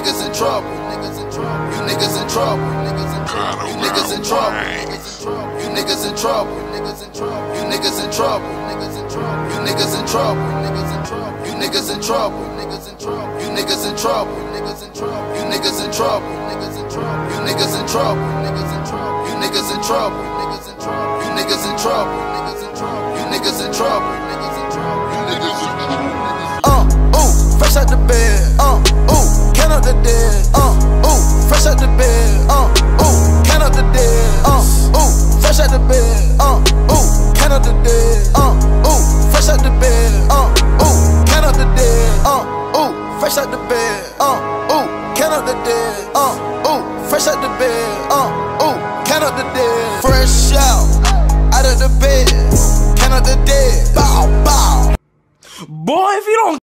niggas in trouble. You niggas in trouble. You niggas in trouble. You niggas in trouble. You niggas in trouble. You niggas in trouble. You niggas in trouble. You niggas in trouble. You niggas in trouble. You niggas in trouble. You niggas in trouble. You niggas in trouble. You niggas in trouble. Fresh out the bed. Count up the dead. Fresh out the bed. Count up the dead. Fresh out the bed. Count up the dead. Fresh out the bed. Count up the dead. Fresh out the bed. Count up the dead. Fresh out the bed. Count up the dead. Fresh out of the bed. Count up the dead. Bow, bow. Boy, if you don't